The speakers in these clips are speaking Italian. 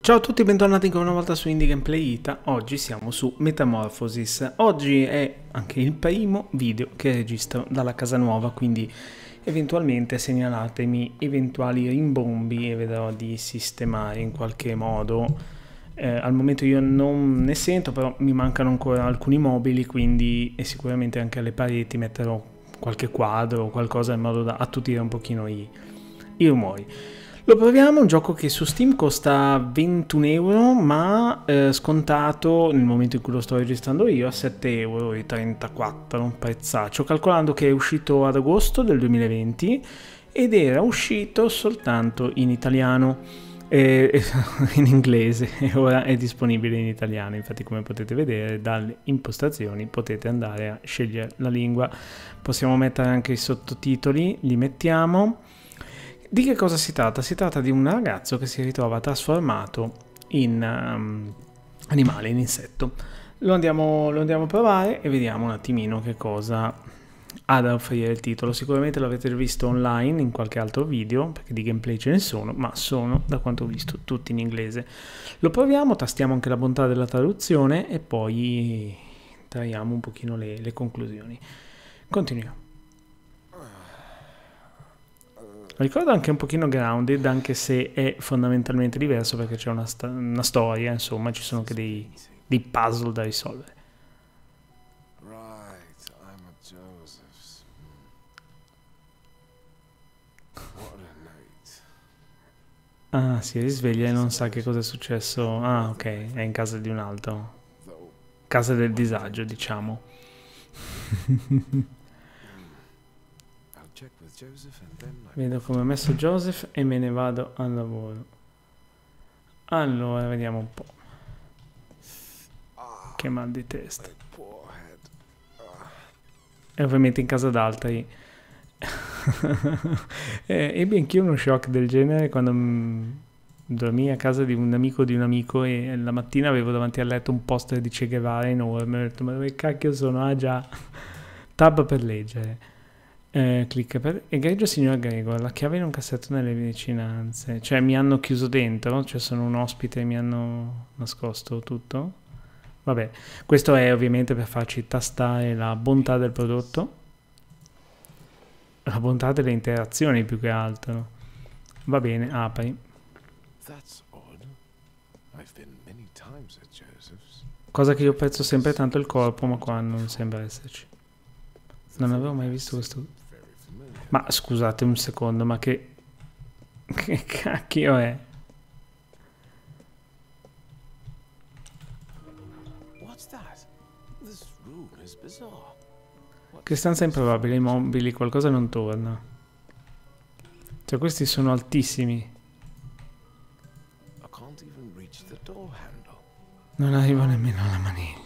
Ciao a tutti e bentornati ancora una volta su Indie Gameplay Ita. Oggi siamo su Metamorphosis. Oggi è anche il primo video che registro dalla casa nuova, quindi eventualmente segnalatemi eventuali rimbombi e vedrò di sistemare in qualche modo. Al momento io non ne sento, però mi mancano ancora alcuni mobili, quindi e sicuramente anche alle pareti metterò qualche quadro o qualcosa in modo da attutire un pochino i rumori. Lo proviamo, un gioco che su Steam costa 21 euro, ma scontato nel momento in cui lo sto registrando io a 7,34 euro, un prezzaccio, calcolando che è uscito ad agosto del 2020 ed era uscito soltanto in italiano, in inglese, e ora è disponibile in italiano. Infatti, come potete vedere dalle impostazioni potete andare a scegliere la lingua, possiamo mettere anche i sottotitoli, li mettiamo. Di che cosa si tratta? Si tratta di un ragazzo che si ritrova trasformato in animale, in insetto. Lo andiamo a provare e vediamo un attimino che cosa ha da offrire il titolo. Sicuramente l'avete visto online in qualche altro video, perché di gameplay ce ne sono, ma sono, da quanto ho visto, tutti in inglese. Lo proviamo, tastiamo anche la bontà della traduzione e poi traiamo un pochino le conclusioni. Continuiamo. Ricordo anche un pochino Grounded, anche se è fondamentalmente diverso perché c'è una storia, insomma, ci sono anche dei puzzle da risolvere. Ah, si risveglia e non sa che cosa è successo. Ah, ok, è in casa di un altro. Casa del disagio, diciamo. Vedo come ho messo Joseph e me ne vado al lavoro. Allora, vediamo un po'. Che mal di testa. E ovviamente in casa d'altri. Ebbi anch'io uno shock del genere quando dormii a casa di un amico e la mattina avevo davanti al letto un poster di Che Guevara enorme. Ho detto, ma dove cacchio sono? Ah già, tab per leggere. Clicca per egregio signor Gregor, la chiave in un cassetto nelle vicinanze. Cioè mi hanno chiuso dentro, cioè sono un ospite e mi hanno nascosto tutto. Vabbè, questo è ovviamente per farci tastare la bontà del prodotto, la bontà delle interazioni più che altro. Va bene, apri. Cosa che io apprezzo sempre tanto il corpo, ma qua non sembra esserci. Non avevo mai visto questo. Ma scusate un secondo, ma che cacchio è? Che stanza improbabile, i mobili, qualcosa non torna. Cioè questi sono altissimi. Non arrivo nemmeno alla maniglia.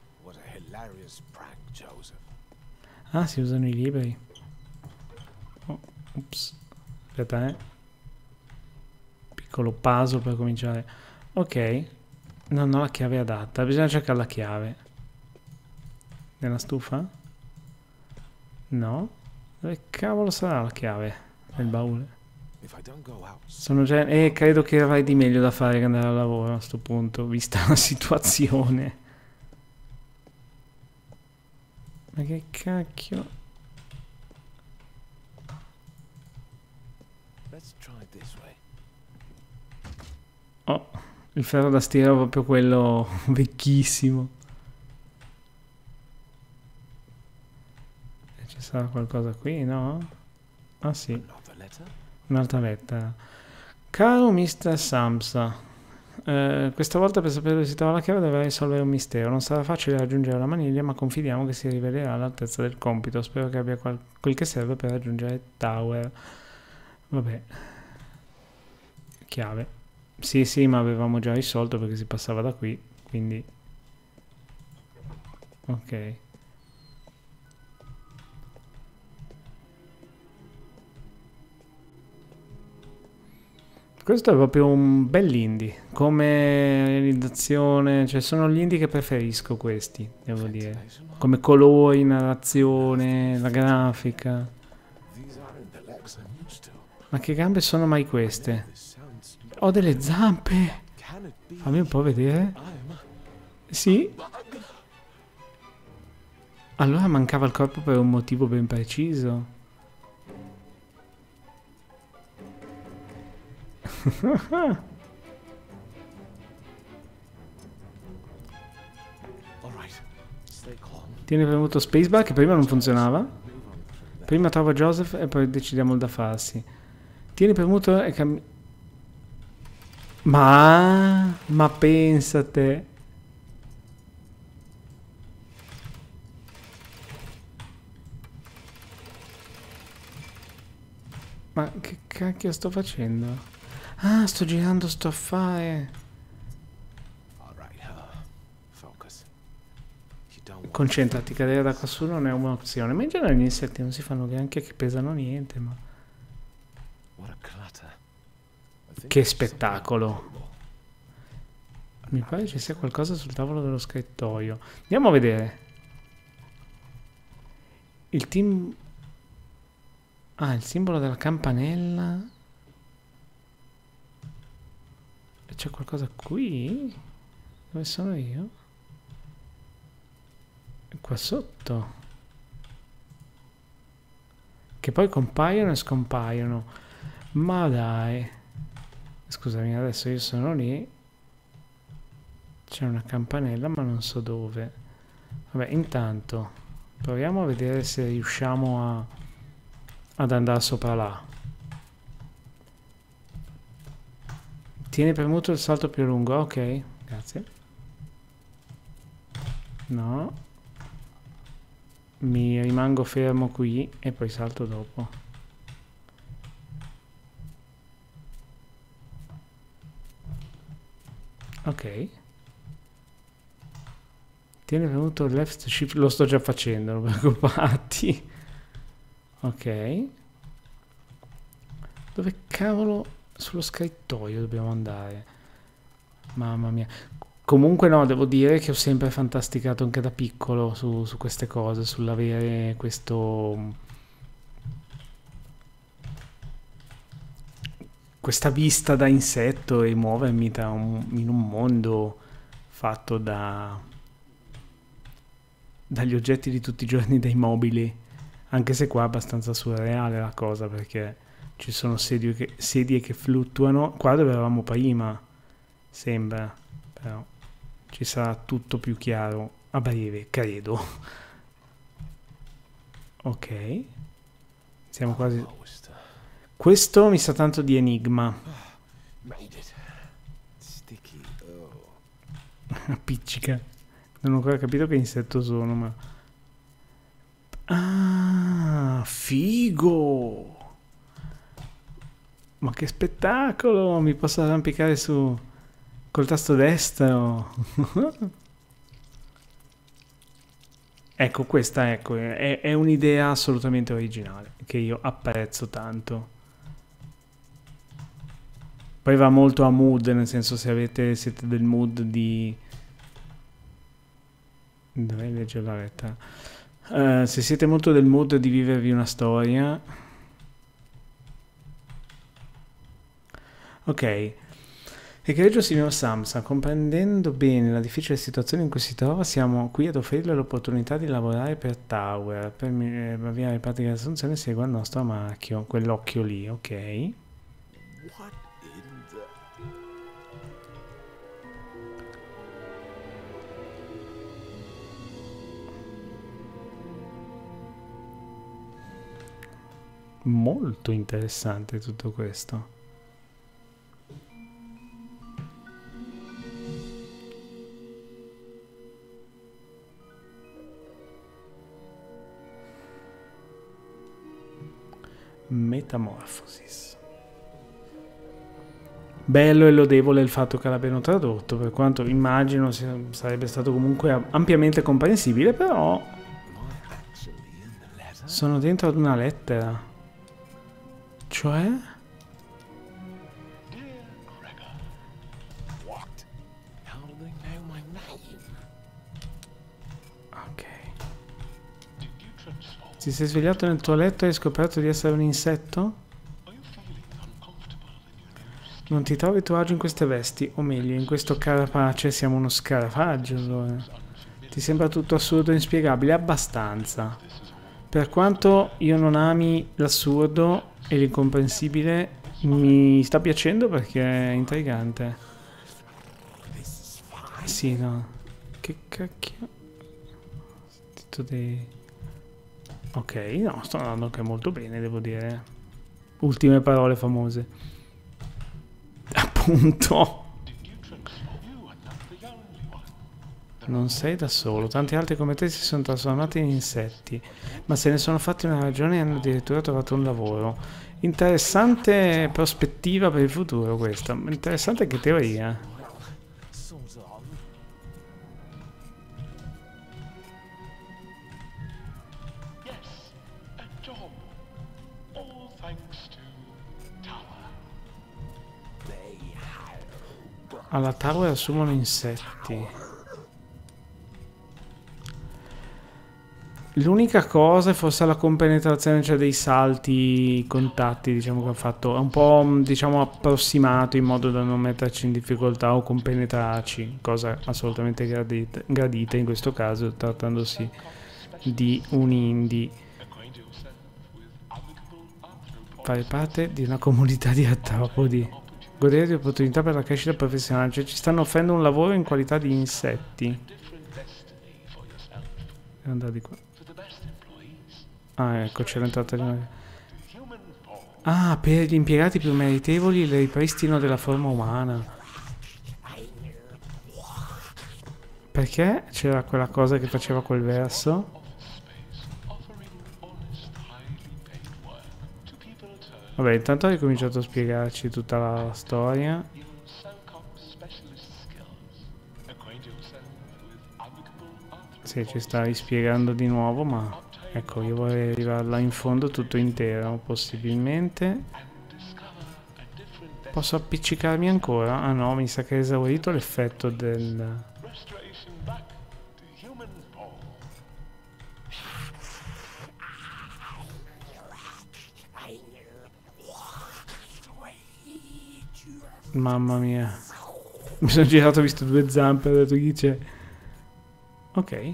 Ah, si usano i libri. Oh, ups. Aspetta, piccolo puzzle per cominciare. Ok. Non ho la chiave adatta. Bisogna cercare la chiave. Nella stufa? No. Dove cavolo sarà la chiave? Nel baule. Sono già. Credo che avrai di meglio da fare che andare al lavoro a sto punto, vista la situazione. Ma che cacchio? Oh, il ferro da stiro è proprio quello vecchissimo. Ci sarà qualcosa qui, no? Ah sì, un'altra lettera. Caro Mr. Samsa, questa volta per sapere dove si trova la chiave dovrei risolvere un mistero. Non sarà facile raggiungere la maniglia, ma confidiamo che si rivelerà all'altezza del compito. Spero che abbia quel che serve per raggiungere il tower. Vabbè. Chiave. Sì, ma avevamo già risolto perché si passava da qui, quindi. Ok. Questo è proprio un bell'indie, come realizzazione, cioè sono gli indie che preferisco questi, devo dire, come colori, narrazione, la grafica. Ma che gambe sono mai queste? Ho delle zampe! Fammi un po' vedere. Sì. Allora mancava il corpo per un motivo ben preciso. Tieni premuto spacebar che prima non funzionava. Prima trovo Joseph e poi decidiamo il da farsi. Tieni premuto e Ma pensate. Ma che cacchio sto facendo? Ah, sto girando sto affare. Concentrati, cadere da qua su non è un'opzione. Ma in genere gli insetti non si fanno neanche che pesano niente, ma... Che spettacolo. Mi pare ci sia qualcosa sul tavolo dello scrittoio. Andiamo a vedere. Il team... Ah, il simbolo della campanella. E c'è qualcosa qui? Dove sono io? Qua sotto. Che poi compaiono e scompaiono. Ma dai. Scusami, adesso io sono lì. C'è una campanella ma non so dove. Vabbè, intanto proviamo a vedere se riusciamo ad andare sopra là. Tieni premuto il salto più lungo. Ok, grazie. No. Mi rimango fermo qui e poi salto dopo. Ok. Tieni premuto il left shift. Lo sto già facendo, non preoccupati. Ok. Dove cavolo? Sullo scrittoio dobbiamo andare. Mamma mia. Comunque no, devo dire che ho sempre fantasticato anche da piccolo su queste cose, sull'avere questa vista da insetto e muovermi in un mondo fatto dagli oggetti di tutti i giorni, dai mobili, anche se qua è abbastanza surreale la cosa perché ci sono sedie che fluttuano, qua dove eravamo prima, sembra, però ci sarà tutto più chiaro a breve, credo. Ok, siamo quasi... Questo mi sa tanto di Enigma. Appiccica. Non ho ancora capito che insetto sono, ma... Ah, figo! Ma che spettacolo! Mi posso arrampicare su... col tasto destro. Ecco, questa ecco, è un'idea assolutamente originale, che io apprezzo tanto. Poi va molto a mood, nel senso se siete del mood di... Dovrei leggere la lettera. Se siete molto del mood di vivervi una storia... Ok. Egregio signor Samsa, comprendendo bene la difficile situazione in cui si trova, siamo qui ad offrirle l'opportunità di lavorare per Tower. Per avviare in pratica l'assunzione segua il nostro marchio, quell'occhio lì, ok? Molto interessante tutto questo. Metamorphosis. Bello e lodevole il fatto che l'abbiano tradotto, per quanto immagino sarebbe stato comunque ampiamente comprensibile, però sono dentro ad una lettera. Cioè? Ok. Ti sei svegliato nel tuo letto e hai scoperto di essere un insetto? Non ti trovi tuo agio in queste vesti, o meglio, in questo carapace siamo uno scarafaggio, allora. Ti sembra tutto assurdo e inspiegabile? Abbastanza. Per quanto io non ami l'assurdo e l'incomprensibile, mi sta piacendo perché è intrigante. Sì, no. Che cacchio? Tutto dei... Ok, no, sto andando anche molto bene, devo dire. Ultime parole famose. Appunto. Non sei da solo, tanti altri come te si sono trasformati in insetti, ma se ne sono fatti una ragione e hanno addirittura trovato un lavoro. Interessante prospettiva per il futuro questa, interessante che teoria. Alla Tower assumono insetti. L'unica cosa è forse la compenetrazione, cioè dei salti, contatti, diciamo che ha fatto, è un po', diciamo, approssimato in modo da non metterci in difficoltà o compenetrarci, cosa assolutamente gradita in questo caso, trattandosi di un indie. Fare parte di una comunità di artropodi, godere di opportunità per la crescita professionale, cioè ci stanno offrendo un lavoro in qualità di insetti. Devo andare di qua. Ah, ecco, c'è l'entrata di una... Ah, per gli impiegati più meritevoli il ripristino della forma umana. Perché c'era quella cosa che faceva quel verso? Vabbè, intanto ha ricominciato a spiegarci tutta la storia. Sì, ci sta rispiegando di nuovo, ma... Ecco, io vorrei arrivarla in fondo tutto intero, possibilmente. Posso appiccicarmi ancora? Ah no, mi sa che è esaurito l'effetto del... Mamma mia. Mi sono girato, ho visto due zampe, ho detto chi c'è. Ok.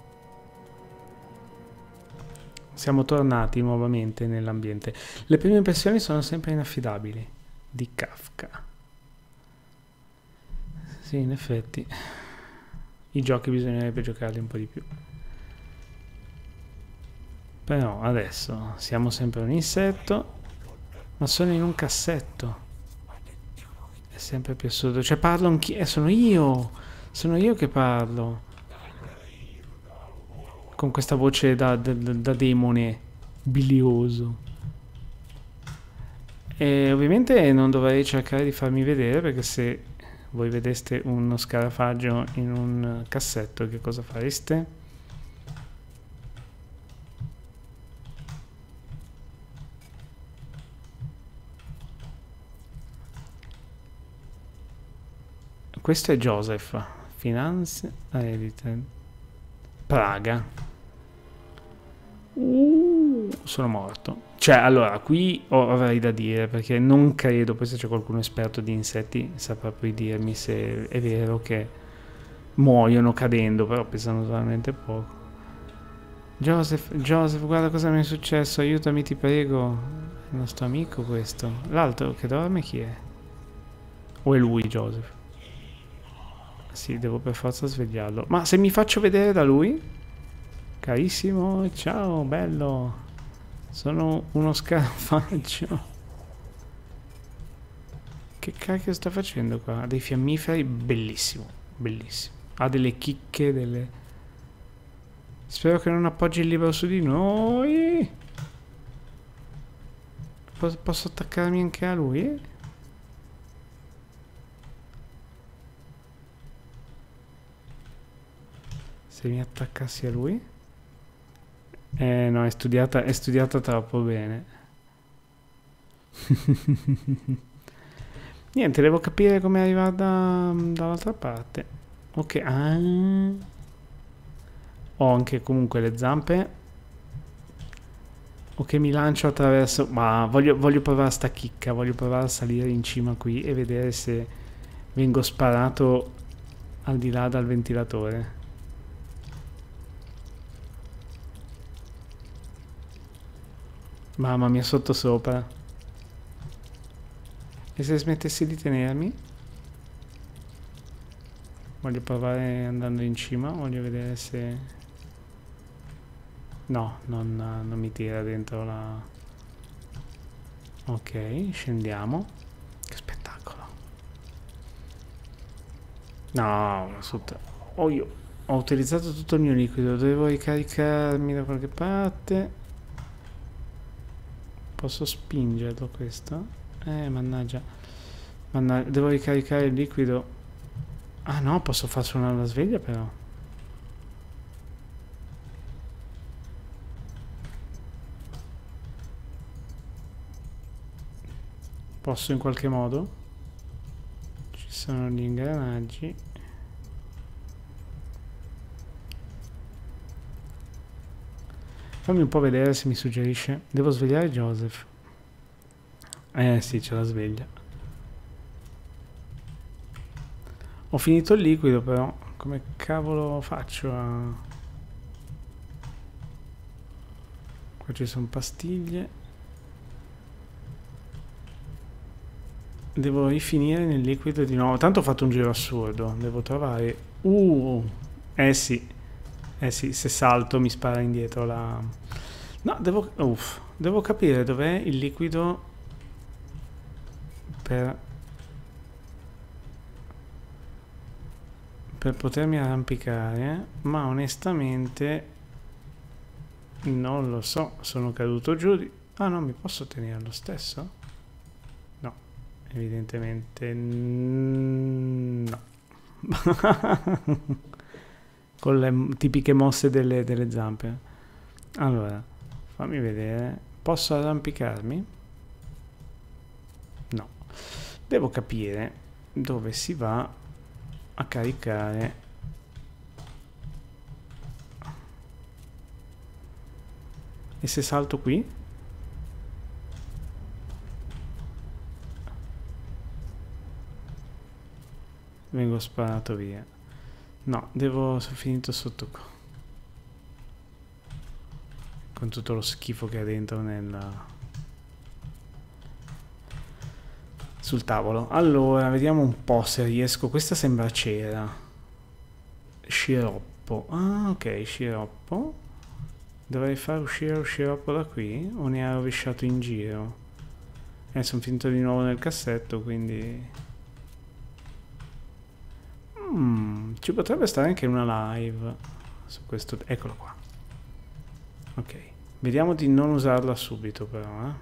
Siamo tornati nuovamente nell'ambiente. Le prime impressioni sono sempre inaffidabili. Di Kafka. Sì, in effetti. I giochi bisognerebbe giocarli un po' di più. Però adesso siamo sempre un insetto, ma sono in un cassetto. È sempre più assurdo. Cioè parlo anch'io. Sono io. Sono io che parlo. Con questa voce da demone bilioso. E ovviamente non dovrei cercare di farmi vedere, perché se voi vedeste uno scarafaggio in un cassetto, che cosa fareste? Questo è Joseph. Finanze Edited. Praga. Sono morto. Cioè, allora, qui avrei da dire, perché non credo, poi se c'è qualcuno esperto di insetti saprà poi dirmi se è vero che muoiono cadendo, però pesano veramente poco. Joseph, guarda cosa mi è successo, aiutami ti prego. Il nostro amico questo. L'altro che dorme chi è? O è lui, Joseph? Sì, devo per forza svegliarlo. Ma se mi faccio vedere da lui? Carissimo, ciao, bello. Sono uno scarafaggio. Che cacchio sta facendo qua? Ha dei fiammiferi, bellissimo, bellissimo. Ha delle chicche, delle... Spero che non appoggi il libro su di noi. Posso attaccarmi anche a lui? Se mi attaccassi a lui? No, è studiata troppo bene. Niente, devo capire come arrivare dall'altra parte. Ok, ho anche comunque le zampe. O che mi lancio attraverso... Ma voglio provare sta chicca, voglio provare a salire in cima qui e vedere se vengo sparato al di là dal ventilatore. Mamma mia, sotto sopra. E se smettessi di tenermi? Voglio provare andando in cima, voglio vedere se... No, non mi tira dentro la... Ok, scendiamo. Che spettacolo. No, oh, io ho utilizzato tutto il mio liquido, devo ricaricarmi da qualche parte. Posso spingerlo questo? Mannaggia. Devo ricaricare il liquido. Ah no, posso far suonare la sveglia però. Posso in qualche modo? Ci sono gli ingranaggi. Fammi un po' vedere se mi suggerisce. Devo svegliare Joseph. Sì, c'è la sveglia. Ho finito il liquido però. Come cavolo faccio a... Qua ci sono pastiglie. Devo rifinire nel liquido di nuovo. Tanto ho fatto un giro assurdo. Devo trovare... sì. Sì, se salto mi spara indietro la... No, devo capire dov'è il liquido per potermi arrampicare, ma onestamente non lo so. Sono caduto giù di... Ah no, mi posso tenere lo stesso? No, evidentemente no. Con le tipiche mosse delle zampe. Allora, fammi vedere. Posso arrampicarmi? No. Devo capire dove si va a caricare. E se salto qui? Vengo sparato via. No, sono finito sotto qua. Con tutto lo schifo che ha dentro sul tavolo. Allora, vediamo un po' se riesco. Questa sembra cera. Sciroppo. Ah, ok, sciroppo. Dovrei far uscire lo sciroppo da qui? O ne ha rovesciato in giro? Sono finito di nuovo nel cassetto, quindi... ci potrebbe stare anche una live su questo. Eccolo qua. Ok, vediamo di non usarla subito però,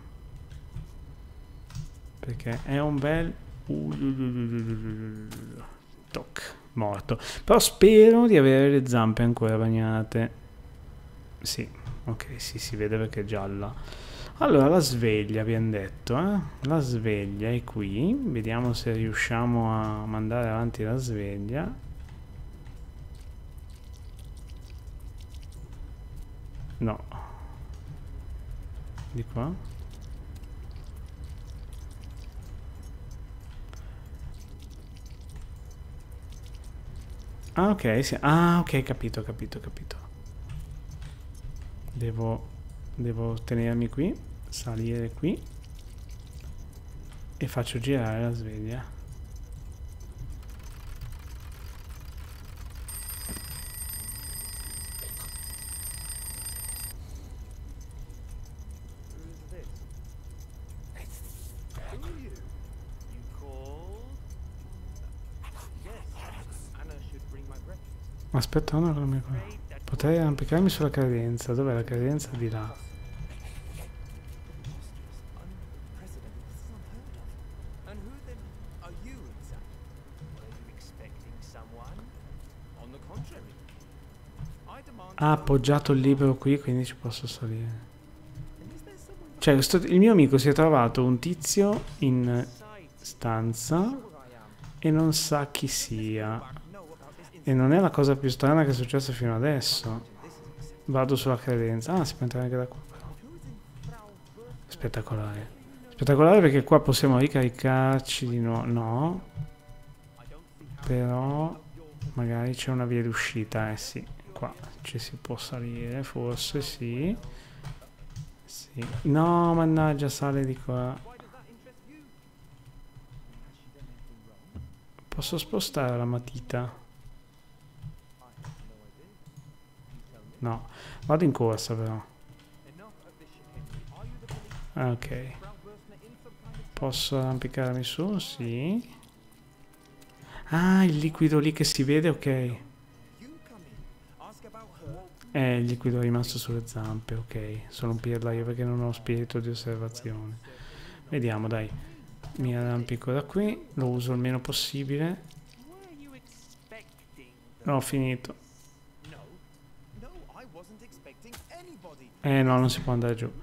perché è un bel toc, morto. Però spero di avere le zampe ancora bagnate. Sì, ok, sì, si vede perché è gialla. Allora, la sveglia abbiamo detto, la sveglia è qui. Vediamo se riusciamo a mandare avanti la sveglia. No. Di qua. Ah, ok, sì. Ah, ok, capito. Devo tenermi qui, salire qui e faccio girare la sveglia. Aspetta, no, potrei arrampicarmi sulla cadenza. Dov'è la cadenza? Di là. Ha appoggiato il libro qui, quindi ci posso salire. Cioè, il mio amico si è trovato un tizio in stanza e non sa chi sia. E non è la cosa più strana che è successa fino adesso. Vado sulla credenza. Ah, si può entrare anche da qua però. Spettacolare. Spettacolare perché qua possiamo ricaricarci di nuovo. No. Però magari c'è una via d'uscita. Sì. Qua ci si può salire. Forse sì. Sì. No, mannaggia, sale di qua. Posso spostare la matita? No. Vado in corsa però. Ok. Posso arrampicarmi su? Sì. Ah, il liquido lì che si vede, ok. Il liquido è rimasto sulle zampe, ok. Sono un pirla io perché non ho spirito di osservazione. Vediamo, dai. Mi arrampico da qui, lo uso il meno possibile. Ho finito. No, non si può andare giù.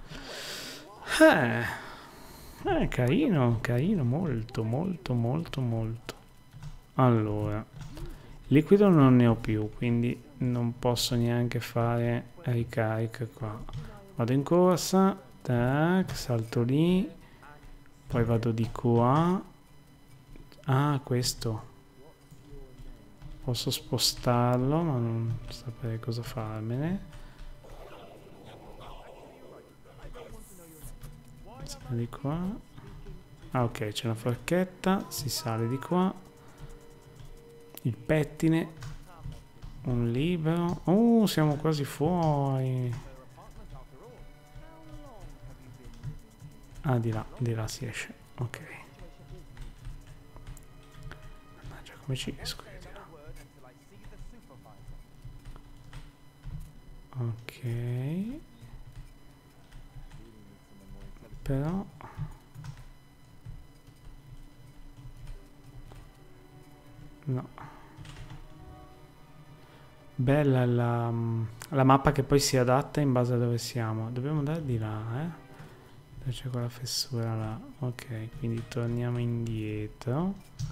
Carino, carino, molto, molto, molto, molto. Allora, liquido non ne ho più, quindi non posso neanche fare ricarica qua. Vado in corsa, tac, salto lì, poi vado di qua. Ah, questo. Posso spostarlo, ma non saprei cosa farmene. Sale di qua. Ah, ok, c'è una forchetta, si sale di qua. Il pettine, un libro. Siamo quasi fuori. Ah, di là si esce. Ok. Mannaggia, come ci esco io di là? Ok. Però no. Bella la mappa che poi si adatta in base a dove siamo. Dobbiamo andare di là, dove c'è quella fessura là. Ok, quindi torniamo indietro.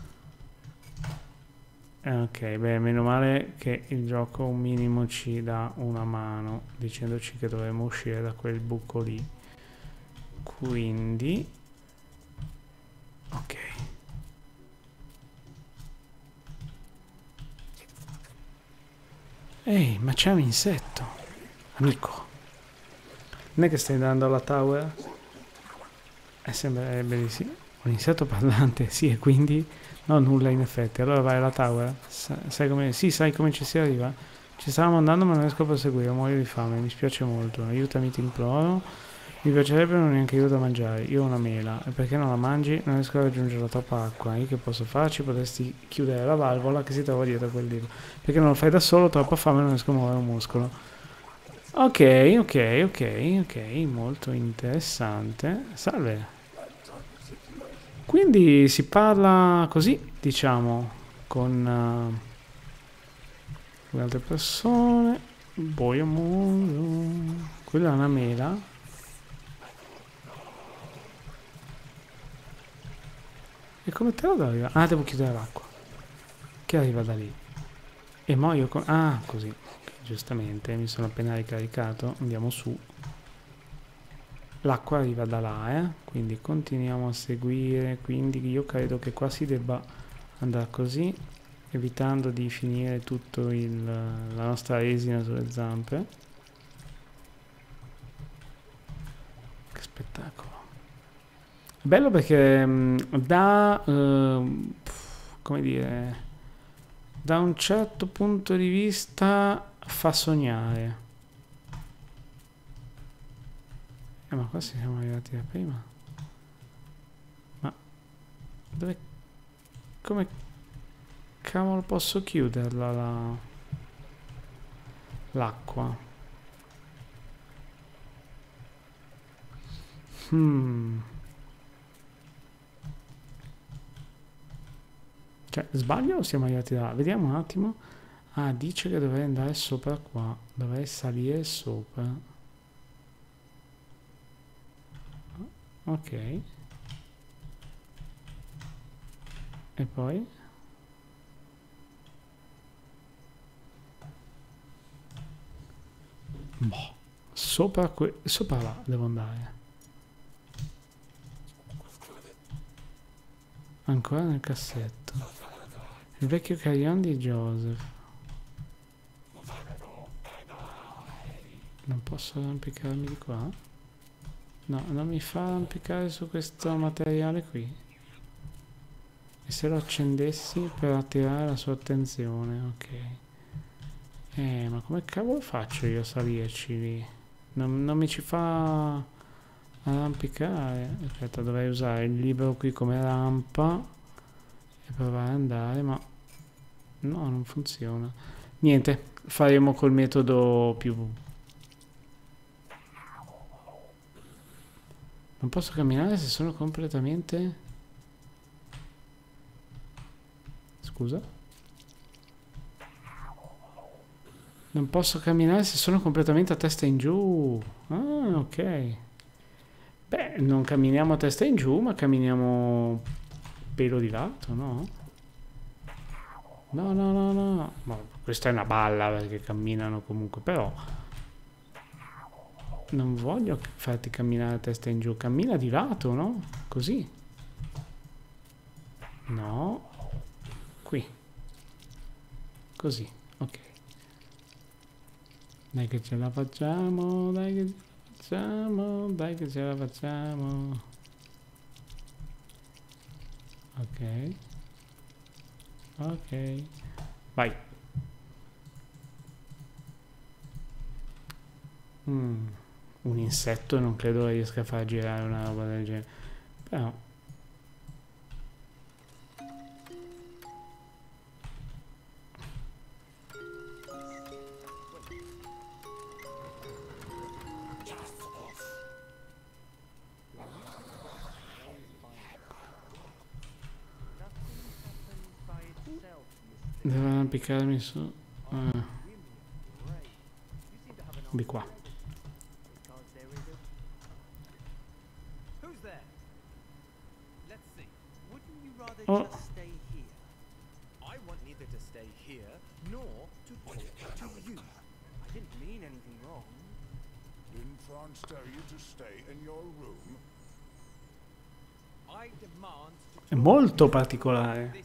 Ok, beh, meno male che il gioco un minimo ci dà una mano dicendoci che dovremmo uscire da quel buco lì. Quindi ok. Ehi, ma c'è un insetto, amico. Non è che stai andando alla tower? Sembrerebbe di sì. Un insetto parlante, sì, e quindi no, nulla in effetti. Allora vai alla tower. Sai come? Sì, sai come ci si arriva? Ci stavamo andando ma non riesco a proseguire, muoio di fame, mi spiace molto. Aiutami, ti imploro. Mi piacerebbe non neanche io da mangiare. Io ho una mela. E perché non la mangi? Non riesco a raggiungere la troppa acqua. Io che posso farci? Potresti chiudere la valvola che si trova dietro a quel libro. Perché non lo fai da solo, troppa fame, non riesco a muovere un muscolo. Ok, ok, ok, ok. Molto interessante. Salve. Quindi si parla così, diciamo, con le altre persone. Boia mondo. Quella è una mela. E come te la arriva? Ah, devo chiudere l'acqua. Che arriva da lì. E muoio con... Ah, così. Giustamente, mi sono appena ricaricato. Andiamo su. L'acqua arriva da là, quindi continuiamo a seguire. Quindi io credo che qua si debba andare così, evitando di finire tutto la nostra resina sulle zampe. Che spettacolo. Bello perché come dire, da un certo punto di vista fa sognare. Ma qua siamo arrivati da prima. Ma dove... Come cavolo posso chiuderla l'acqua? Cioè, sbaglio o siamo arrivati là? Vediamo un attimo. Ah, dice che dovrei andare sopra qua. Dovrei salire sopra. Ok. E poi? Boh. Sopra là devo andare. Ancora nel cassetto. Il vecchio carillon di Joseph. Non posso arrampicarmi di qua? No, non mi fa arrampicare su questo materiale qui. E se lo accendessi per attirare la sua attenzione, ok. Ma come cavolo faccio io a salirci lì? Non mi ci fa arrampicare. Aspetta, dovrei usare il libro qui come rampa e provare ad andare, ma no, non funziona. Niente, faremo col metodo più... Non posso camminare se sono completamente... Scusa? Non posso camminare se sono completamente a testa in giù. Ah, ok. Beh, non camminiamo a testa in giù, ma camminiamo pelo di lato, no? No, no, no, no. Ma questa è una balla perché camminano comunque, però... Non voglio farti camminare a testa in giù. Cammina di lato, no? Così. No. Qui. Così, ok. Dai che ce la facciamo, dai che ce la facciamo, dai che ce la facciamo. Ok. Ok. Vai. Un insetto non credo riesca a far girare una roba del genere. Però... Devo arrampicarmi su... di qua. Oh. È molto particolare.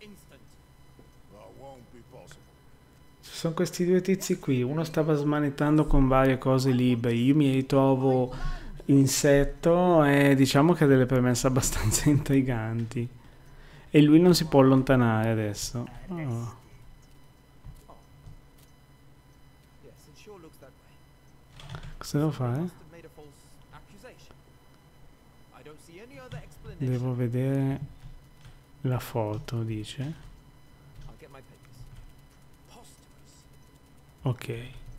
Ci sono questi due tizi qui, uno stava smanettando con varie cose libere, io mi ritrovo insetto e diciamo che ha delle premesse abbastanza intriganti. E lui non si può allontanare adesso. Oh. Cosa devo fare? Devo vedere la foto, dice. Ok.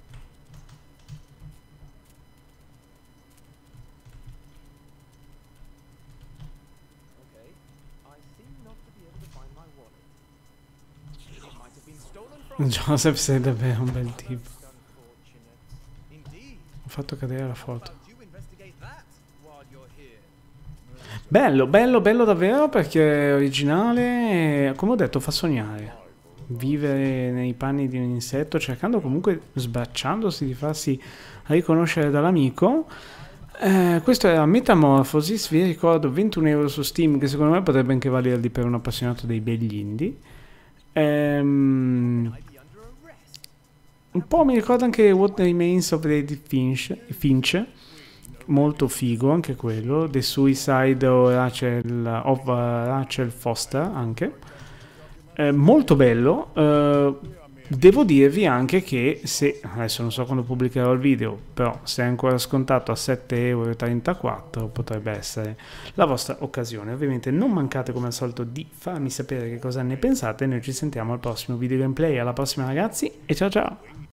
Joseph sei davvero un bel tipo. Ho fatto cadere la foto. Bello, bello, bello davvero perché è originale e, come ho detto, fa sognare. Vivere nei panni di un insetto, cercando comunque, sbracciandosi di farsi riconoscere dall'amico. Questo era Metamorphosis, vi ricordo 21 euro su Steam, che secondo me potrebbe anche valerli per un appassionato dei begli indie. Un po' mi ricorda anche What Remains of Edith Finch, molto figo anche quello, The Suicide of Rachel Foster anche. Molto bello. Devo dirvi anche che se adesso non so quando pubblicherò il video, però se è ancora scontato a 7,34 euro potrebbe essere la vostra occasione. Ovviamente non mancate come al solito di farmi sapere che cosa ne pensate. Noi ci sentiamo al prossimo video gameplay. Alla prossima ragazzi e ciao ciao.